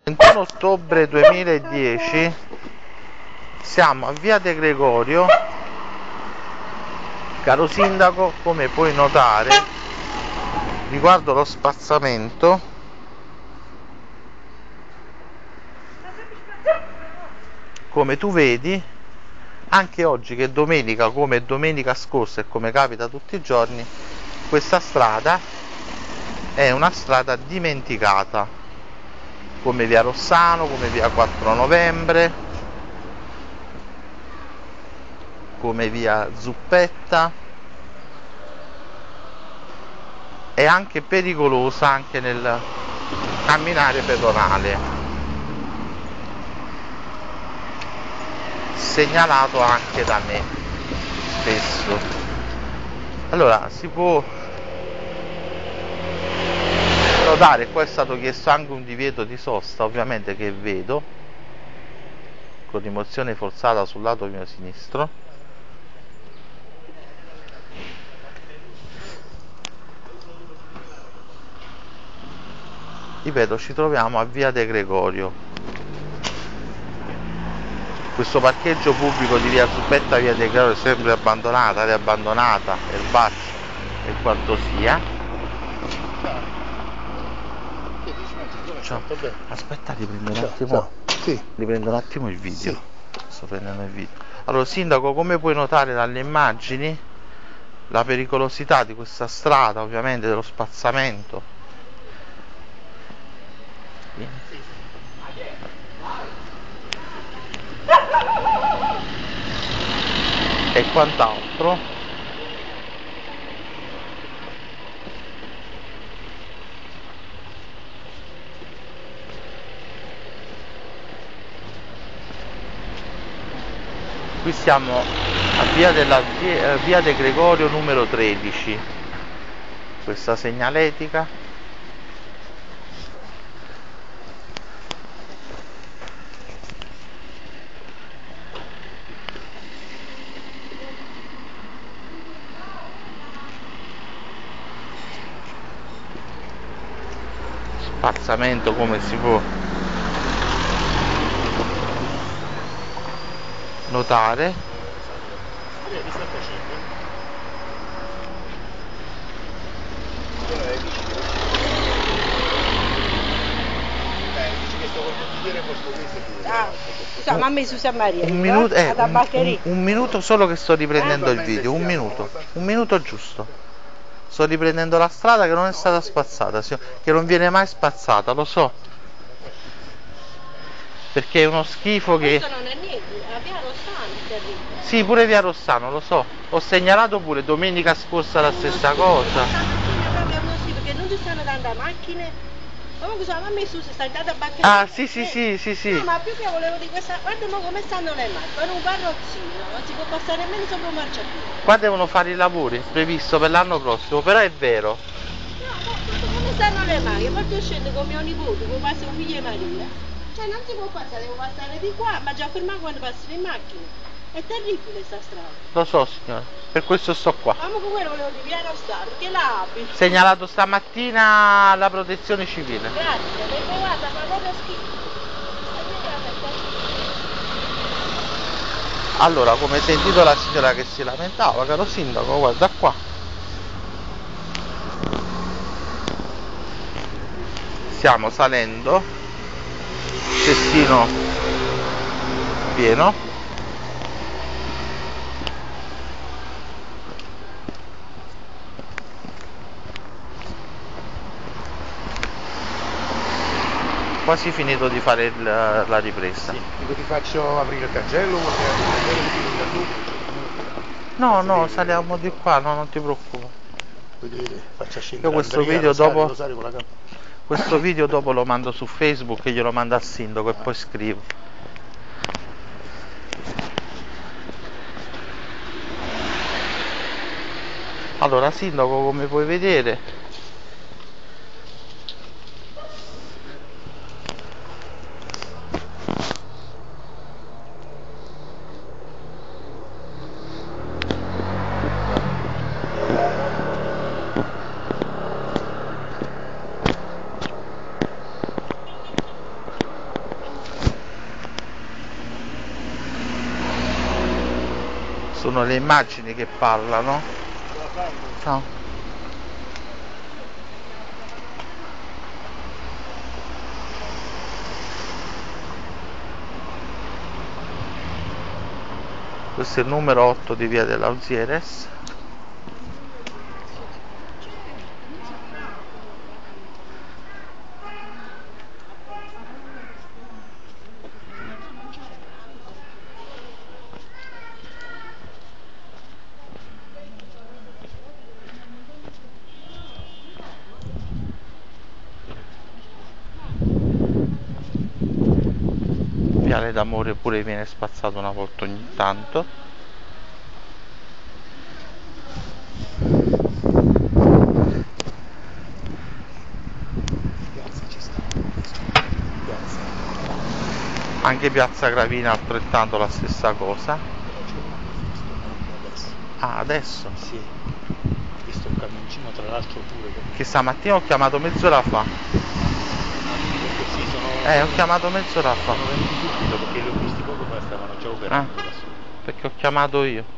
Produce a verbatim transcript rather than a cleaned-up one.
ventuno ottobre duemiladieci, siamo a via De Gregorio. Caro sindaco, come puoi notare, riguardo lo spazzamento, come tu vedi, anche oggi che è domenica, come domenica scorsa e come capita tutti i giorni, questa strada è una strada dimenticata, come via Rossano, come via quattro novembre, come via Zuppetta. È anche pericolosa anche nel camminare pedonale, segnalato anche da me spesso. Allora si può notare, qua è stato chiesto anche un divieto di sosta, ovviamente, che vedo con rimozione forzata sul lato mio sinistro. Ripeto, ci troviamo a via De Gregorio. Questo parcheggio pubblico di via Zuppetta, via De Gregorio, è sempre abbandonata, area abbandonata, erbacci e quanto sia. Ciao. Aspetta, riprendo un attimo. Ciao. Sì. Riprendo un attimo il video. Sì. Sto prendendo il video. Allora, sindaco, come puoi notare dalle immagini, la pericolosità di questa strada, ovviamente dello spazzamento. Vieni. E quant'altro. Qui siamo a via, della, via De Gregorio numero tredici, questa segnaletica. Spazzamento, come si può notare. Ah, scusa, mamma di Susa Maria. Un minuto, eh, un, un, un minuto solo che sto riprendendo il video, un minuto, un minuto giusto. Sto riprendendo la strada che non è stata spazzata, che non viene mai spazzata, lo so. Perché è uno schifo che... Questo non è niente, a via Rossano è terribile. Sì, pure via Rossano, lo so. Ho segnalato pure domenica scorsa la stessa cosa. Proprio uno schifo, perché non ci stanno tante macchine. Comunque sua mamma e Susa sta andando a battere. Ah, sì, sì, sì, sì, sì. No, ma più che volevo di questa... Guarda come stanno le macchine, con un carrozzino, non si può passare nemmeno sopra un marciapiede. Qua devono fare i lavori, previsto per l'anno prossimo, però è vero. No, ma come stanno le macchine? Poi io scendo con mio nipote, come passa un figlio di Maria. Cioè non si può passare, devo passare di qua, ma già fermare quando passano in macchina. È terribile sta strada. Lo so, signore, per questo sto qua. Ma comunque quello volevo dire, via Rossano, perché la abiti. Segnalato stamattina alla protezione civile. Grazie, perché guarda, ma proprio schifo. Allora, come hai sentito la signora che si lamentava, caro sindaco, guarda qua. Stiamo salendo, cestino pieno. Quasi finito di fare il, la ripresa. Sì. Ti faccio aprire il cancello? No, no, saliamo di qua, no, non ti preoccupare. Faccia scendere. Io questo Andrea, video Rosario, dopo Rosario con la questo video dopo lo mando su Facebook e glielo mando al sindaco e poi scrivo. Allora, sindaco, come puoi vedere, Sono le immagini che parlano. Ciao. Questo è il numero otto di via della Usieres. Viale d'Amore pure viene spazzato una volta ogni tanto. Anche Piazza Gravina altrettanto la stessa cosa. Ah, adesso? Sì, ho visto un camioncino tra l'altro pure. Che stamattina ho chiamato mezz'ora fa. Sì, sono... Eh, ho chiamato mezz'ora fa. Sono venuti subito perché li ho visti poco fa, stavano già operando. Ah, perché ho chiamato io.